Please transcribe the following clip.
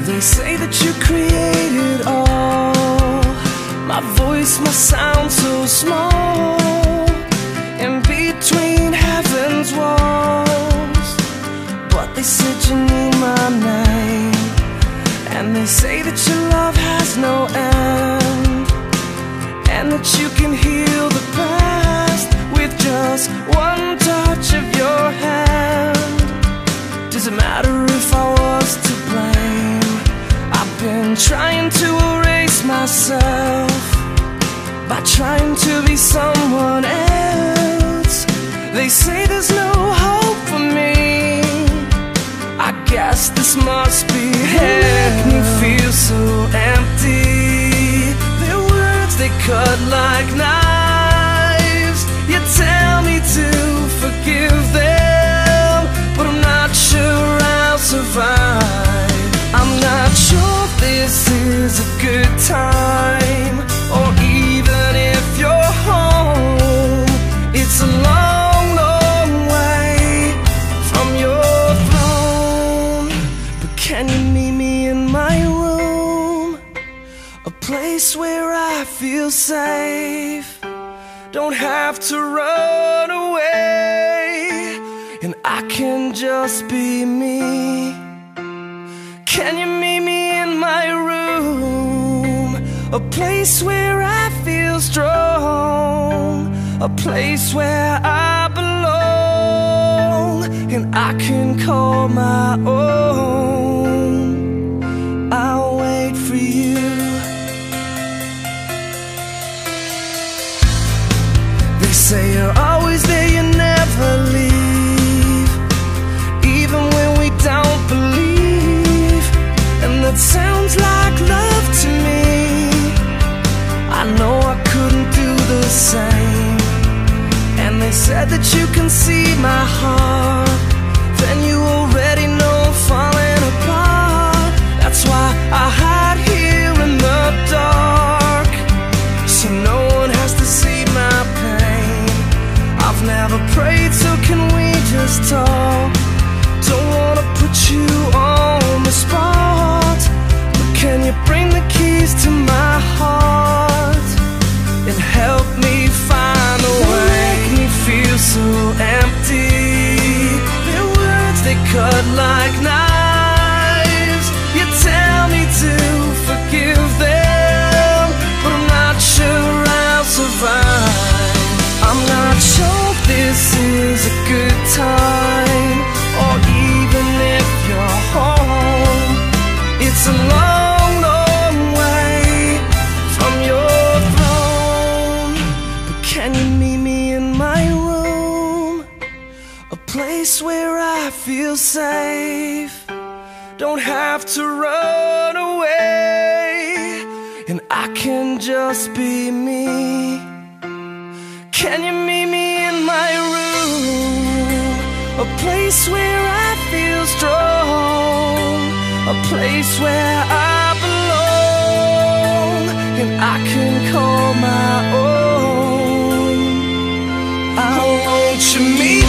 They say that you created all. My voice must sound so small in between heaven's walls, but they said you knew my name. And they say that your love has no end, and that you can heal the past with just one touch of your hand. Does it matter if I was to blame? I've been trying to erase myself by trying to be someone else. They say there's no hope for me. I guess this must be hell. Make me feel so empty. Their words, they cut like knives. You tell me to forgive them, but I'm not sure I'll survive. I'm not sure if this is a good time, or even if you're home. It's a long, long way from your throne. But can you meet me in my room? A place where I feel safe, don't have to run away, and I can just be me. Can you meet me in my room? A place where I feel strong, a place where I belong, and I can call my own. I'll wait for you. They say you're always there, you never leave, even when we don't believe. And that sounds like love to me. I know I couldn't do the same. And they said that you can see my heart, then you already know I'm falling apart. That's why I hide here in the dark, so no one has to see my pain. I've never prayed, so can we just talk? Don't wanna put you on the spot, but can you bring the keys to my heart and help me find a way? Make me feel so empty. Their words, they cut like knives. You tell me to forgive them, but I'm not sure I'll survive. I'm not sure if this is a good time, or even if you're home. It's a long, long way from your throne. But can you meet me in my room? A place where I feel safe, don't have to run away, and I can just be me. Can you meet me in my room? A place where I feel strong, a place where I belong, and I can call my own. I want you meet